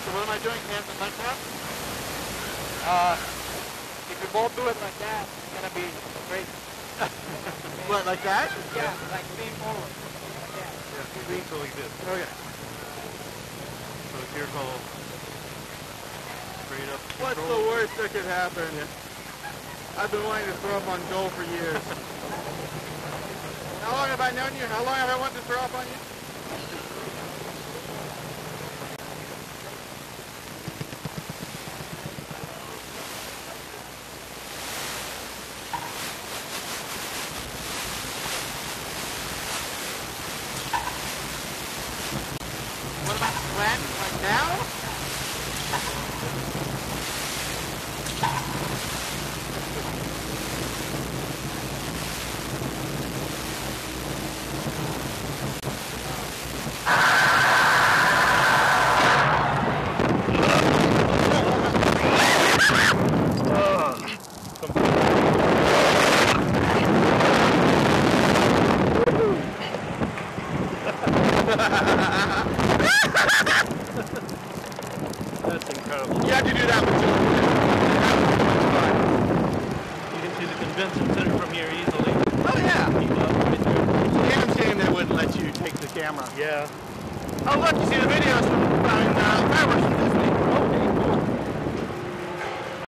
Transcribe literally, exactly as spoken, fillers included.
So what am I doing? Hands and left up? Uh, if you both do it like that, it's gonna be great. What, like that? Yeah, like lean forward. Like that. Yeah, lean so like this. Okay. So here's all straight up. What's control. the worst that could happen? I've been wanting to throw up on goal for years. How long have I known you? How long have I wanted to throw up on you? What about when? Like now? That's incredible. You have to do that with children. You can see the convention center from here easily. Oh yeah. People up right there. Damn shame they wouldn't let you take the camera. Yeah. Oh look, you see the videos from uh, fireworks from Disney.